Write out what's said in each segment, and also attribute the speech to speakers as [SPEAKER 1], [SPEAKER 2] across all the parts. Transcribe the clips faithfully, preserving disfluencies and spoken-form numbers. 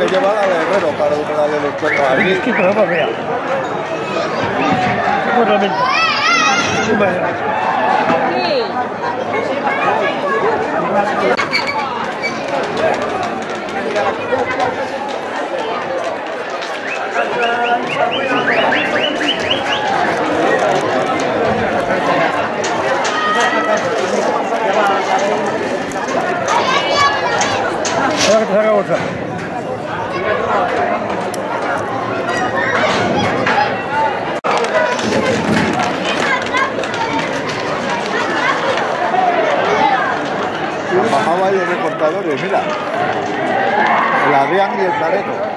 [SPEAKER 1] llevar al herrero para darle los cuernos a
[SPEAKER 2] Es que programa vea. Qué herramienta. Sí. Ahora que te saca otra.
[SPEAKER 1] Bajaba los recortadores, mira. El Adrián y el Careto.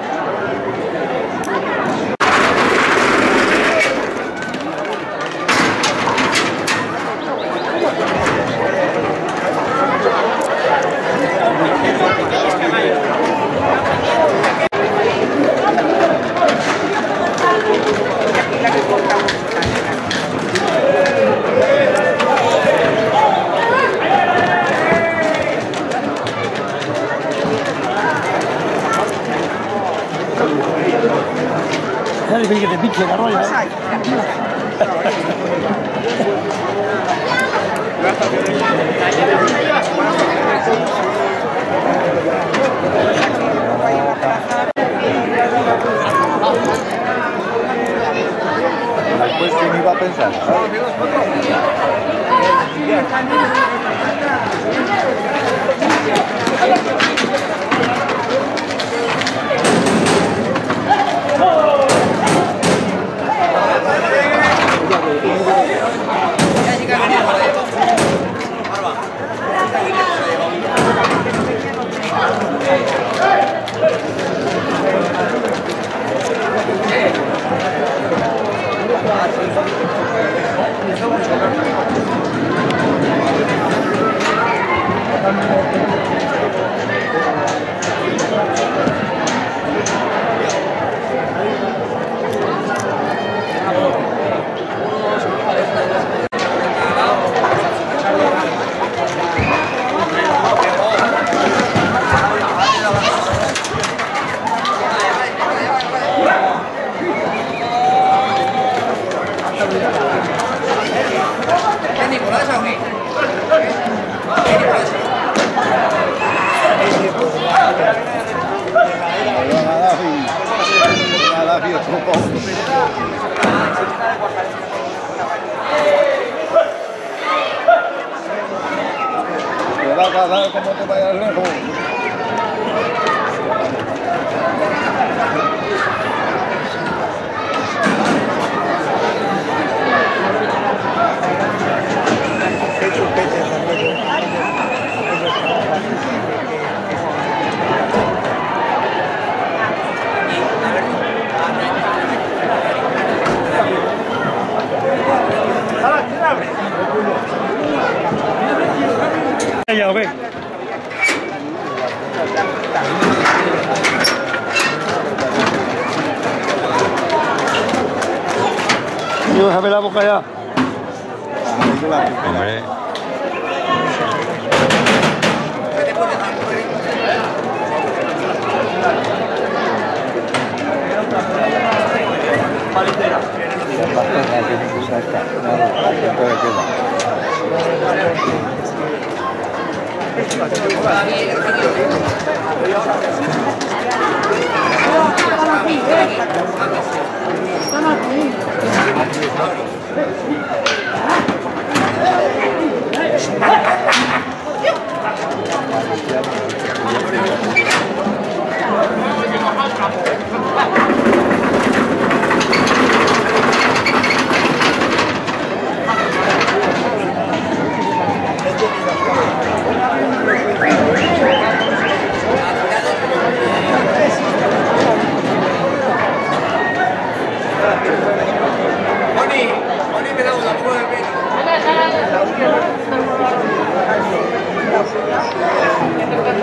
[SPEAKER 2] Dale, que te pinche la roya.
[SPEAKER 1] Después, ¿quién iba a pensar? ¿Cómo te vayas lejos?
[SPEAKER 2] Ya lo ve. Yo déjame la boca ya.
[SPEAKER 3] Hombre.
[SPEAKER 4] Gracias.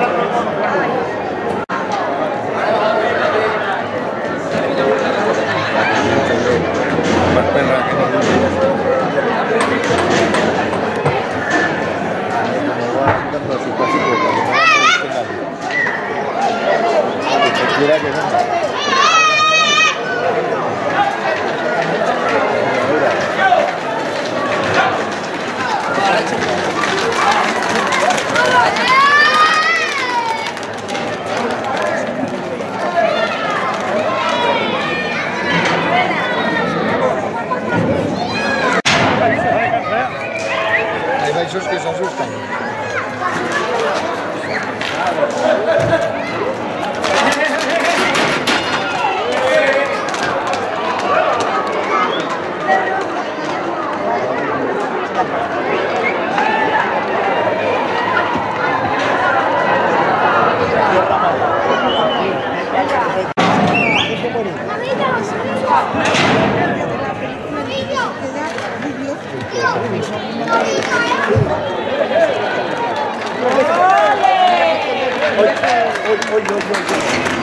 [SPEAKER 2] Hoy, hoy, hoy, hoy.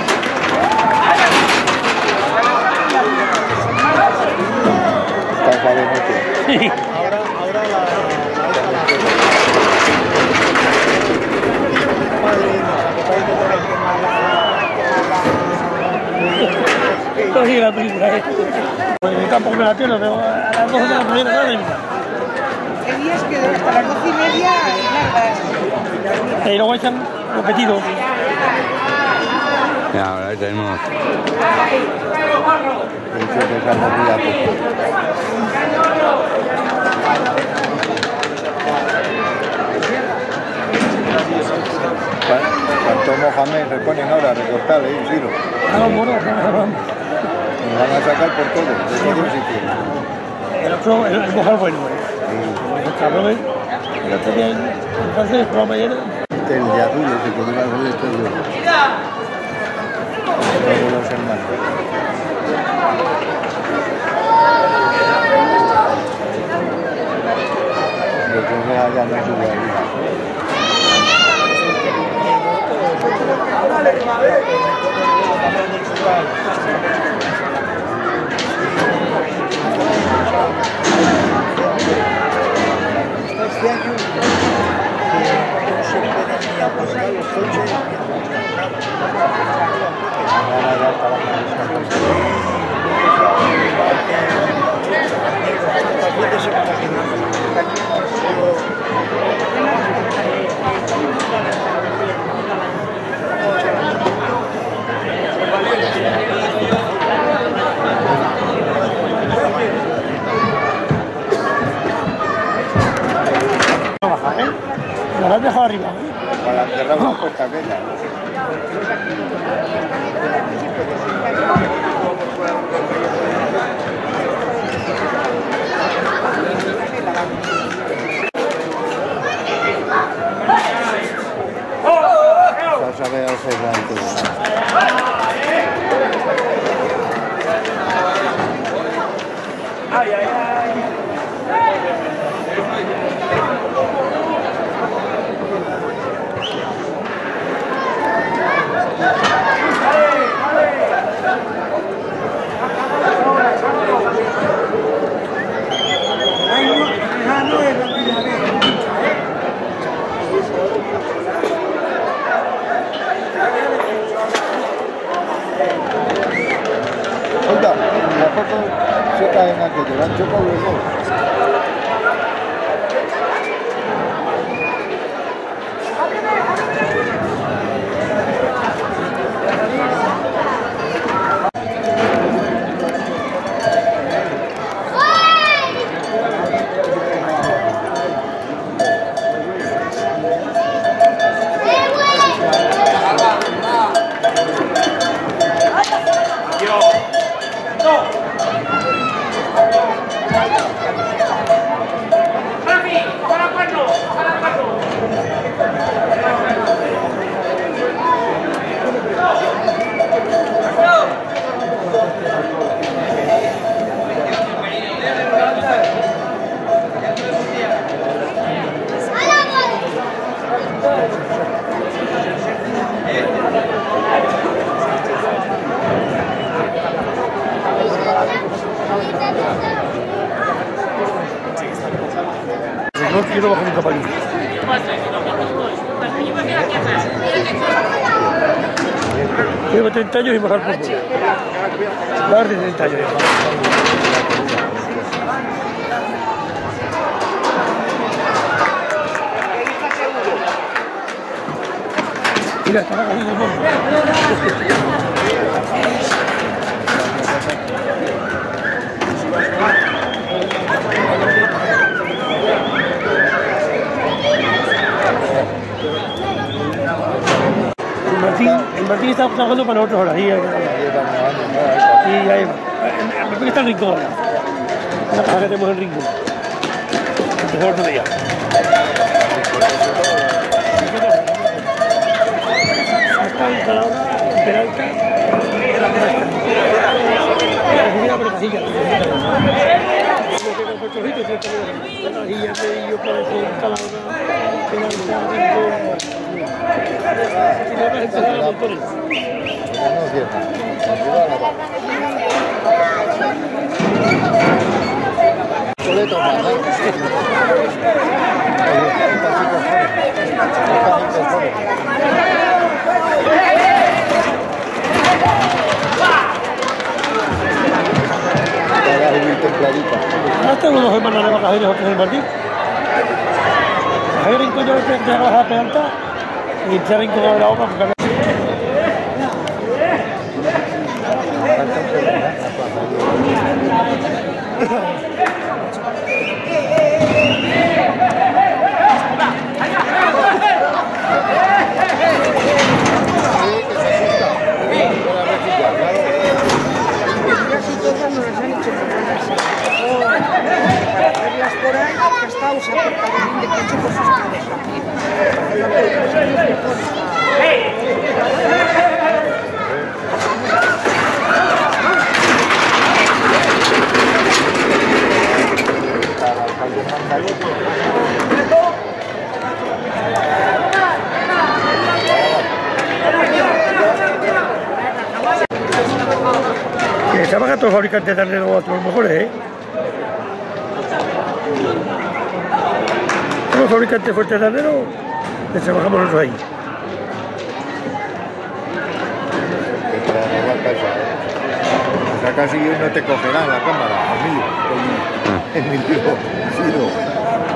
[SPEAKER 1] Está de noche.
[SPEAKER 2] Sí.
[SPEAKER 3] Ahora, ahora la, la,
[SPEAKER 2] Esto sí la película, ¿eh? Pues tampoco me la pierdo, pero a las doce de la mañana nada de mitad.
[SPEAKER 4] Hay días que hasta las doce y media largas.
[SPEAKER 2] Y luego echan repetidos.
[SPEAKER 5] Ya, ahora tenemos.
[SPEAKER 1] Siempre se aburría poco. ¿Cuánto Mohamed reponen ahora? Recortarle, ¿eh? Giro.
[SPEAKER 2] A los moros, a los moros.
[SPEAKER 1] Nos van a sacar por todo, de todo un sitio.
[SPEAKER 2] El otro, el, el mojar bueno, ¿eh? Los cabrones, el otro día en francés, por la mañana.
[SPEAKER 1] El de azul, ese que lleva azul, esto es yo. Luego los hermanos. Lo que vea ya no sube arriba.
[SPEAKER 3] este año que no se pueden ni aparcar los coches.
[SPEAKER 2] Me la has dejado arriba, ¿eh?
[SPEAKER 1] Para enterrar una puerta aquella. Ya sabe hacer antes.
[SPEAKER 2] Ay, ay, ay.
[SPEAKER 1] Oiga, la foto se cae en aquello, la han chocado los dos.
[SPEAKER 2] No quiero bajar nunca para aquí. Llevo treinta años y bajar por poco. Más de treinta años. Mira, está cogiendo el móvil. El Martín, el Martín está trabajando para nosotros ahora. Y, y, y ahí va. Me está en Rincón ahora. La caja que tenemos en Rincón. Empezó el otro día. Acá en Calahorra, en Peralta, en la Peralta. La primera Peraltilla. Como que con Puerto Rico, cierto que la Peraltilla, Pedillo, Cabezón, Calahorra, Peralta, Rincón. Si no, no se enseñan los motores.
[SPEAKER 1] No cierra. Soleto más, ¿no?
[SPEAKER 2] Hasta unos hermanos de vacaciones otros en Martín. Hay rincón yo que te vas a pegar y te rincón de la obra porque se bajan todos los fabricantes de ternero a los mejores, ¿eh? Todos los fabricantes fuertes de ternero, les trabajamos nosotros ahí.
[SPEAKER 1] O sea, casi uno te cogerá la cámara, a mí, el, el, el, el, el,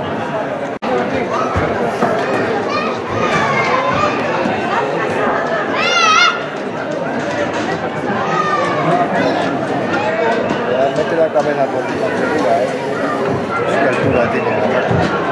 [SPEAKER 1] mete la cabeza por la segura, ¿eh? ¿Qué altura tiene la máquina?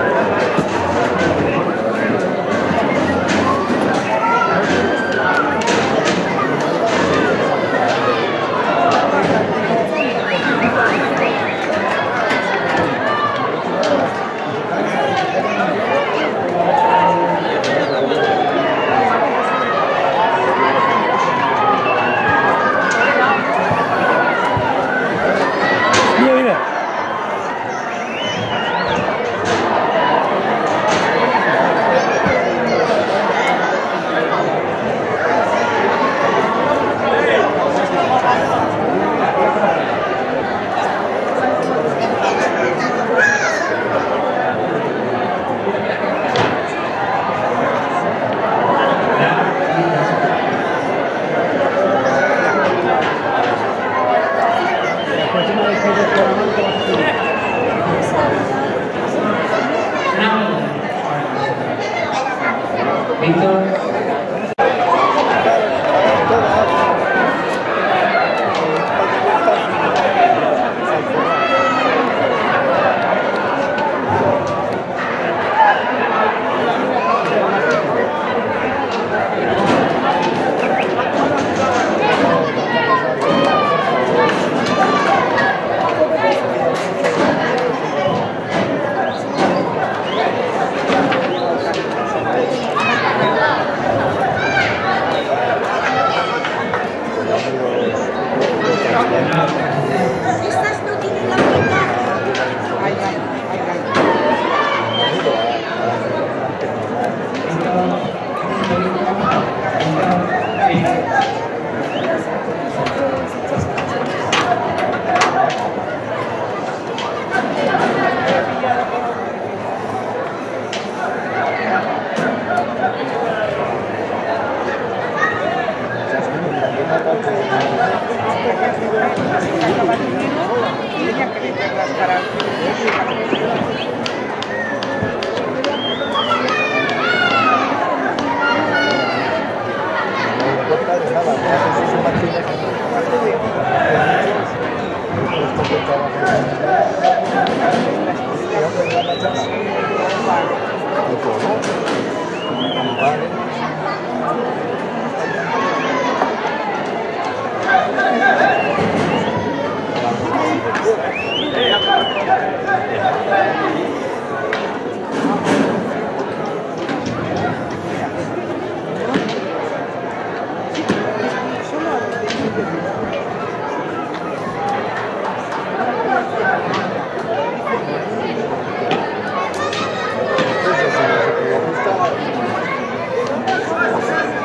[SPEAKER 4] Estas no tienen la mitad. Ay, ay, ay, ay.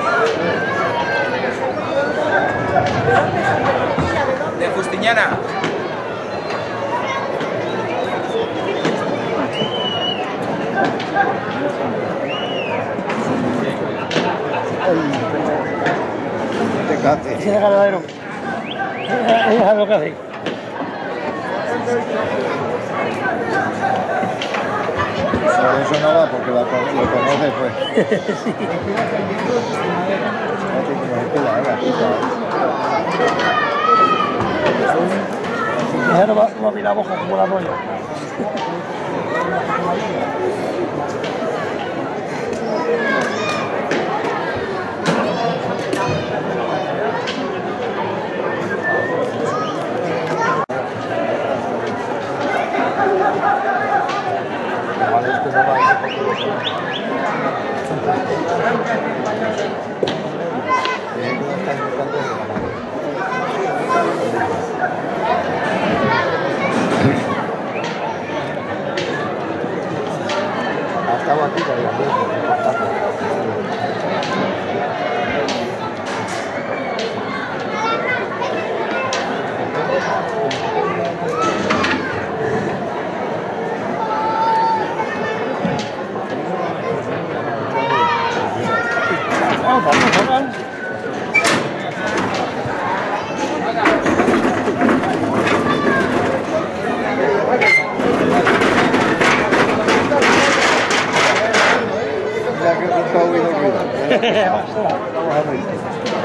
[SPEAKER 5] De Fustiñana.
[SPEAKER 1] Te caces.
[SPEAKER 2] Ese es el ganadero. Ella sabe lo que hace.
[SPEAKER 1] Por eso no va, porque la, lo conoce, pues.
[SPEAKER 2] Sí. Ella no va, no va a mirar la boca como la polla.
[SPEAKER 1] Estaba aquí, pero
[SPEAKER 2] vamos, vamos, vamos.
[SPEAKER 1] ya que he contado y no olvidado. Vamos a ver.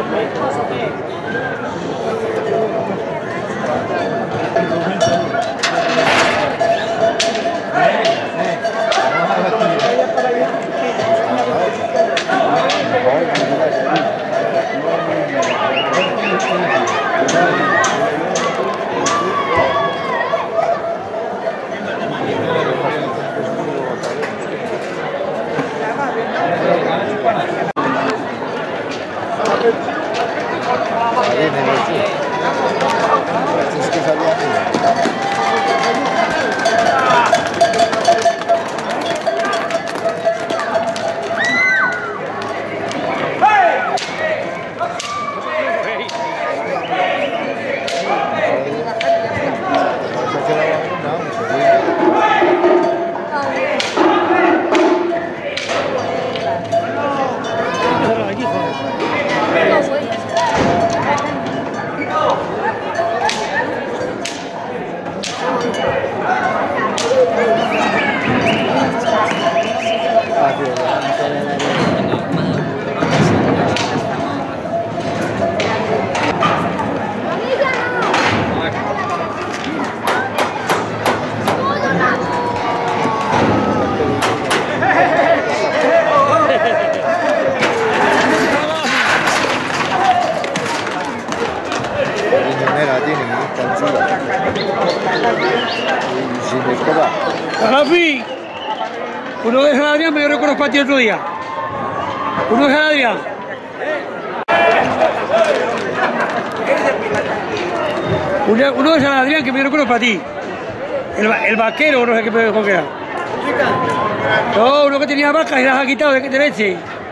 [SPEAKER 1] Es que sabía
[SPEAKER 2] Rafi, uno de San Adrián, me dio recuerdos para ti otro día. Uno de San Adrián. Uno, uno de San Adrián que me dio recuerdos para ti. El, el vaquero, no sé qué pedo era. No, uno que tenía vacas y las ha quitado de, de leche.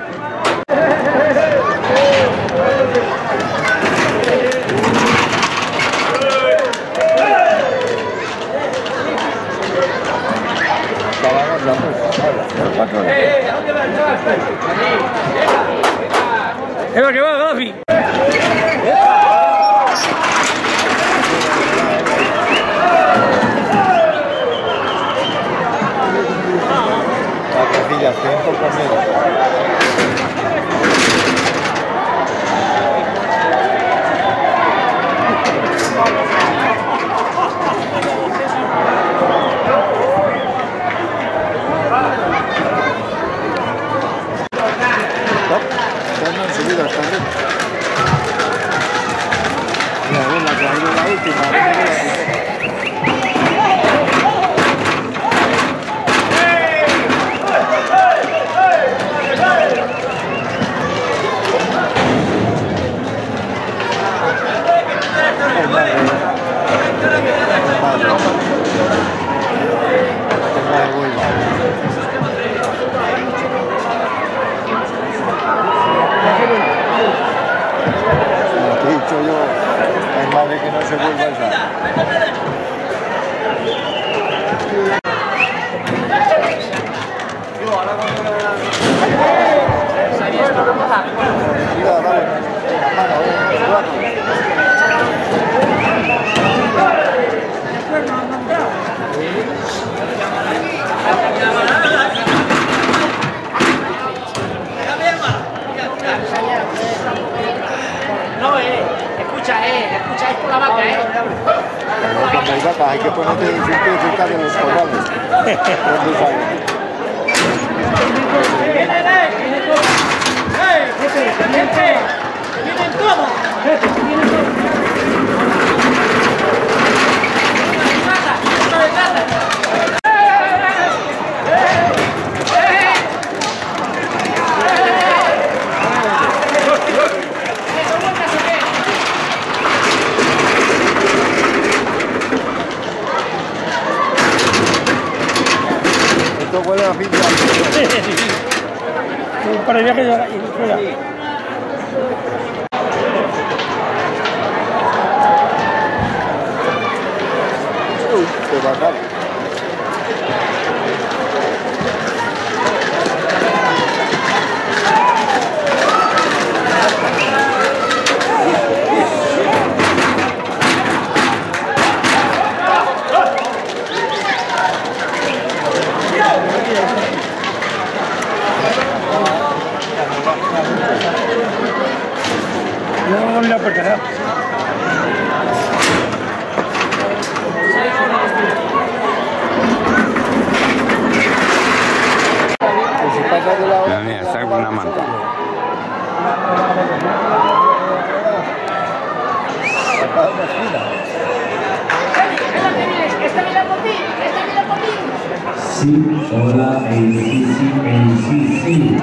[SPEAKER 2] ¡Eva, que va, Gafi!
[SPEAKER 1] La conciliación por comer. No han subido hasta arriba. Mira, a ver, la que ha ido la última. Vale. se vuelva a esa.
[SPEAKER 6] No, eh, escucha, eh, escucha, es por la vaca, eh.
[SPEAKER 1] Pero cuando hay vacas hay que ponerte siempre cerca de los corrales.
[SPEAKER 6] ¡Vienen todos!
[SPEAKER 1] Esto huele a pizza.
[SPEAKER 2] Para el viaje de la fuera.
[SPEAKER 1] Uy, qué bacán.
[SPEAKER 2] No la puerta.
[SPEAKER 1] Si pasa de la hora.
[SPEAKER 7] Mira, saca una manta.
[SPEAKER 8] Sí, hola, eh, sí, sí, eh, sí, sí.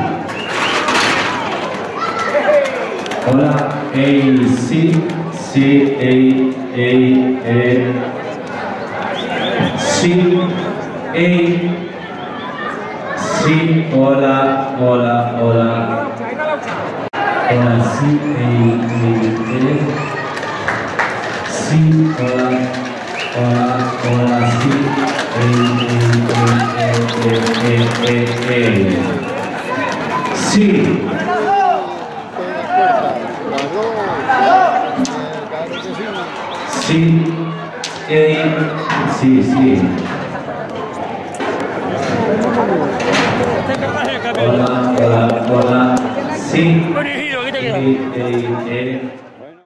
[SPEAKER 8] Hola, eh, sí, sí, eh, eh, eh. Sí, eh. Sí, hola, hola, hola. Hola, sí, eh, eh, eh. Sí, hola, hola, hola, sí, eh, eh, eh, eh, eh, eh. Sí. Sí, eh, sí, sí. Hola, hola, hola. Sí.
[SPEAKER 2] Corregido, ¿qué te queda?
[SPEAKER 8] Eh, eh, eh.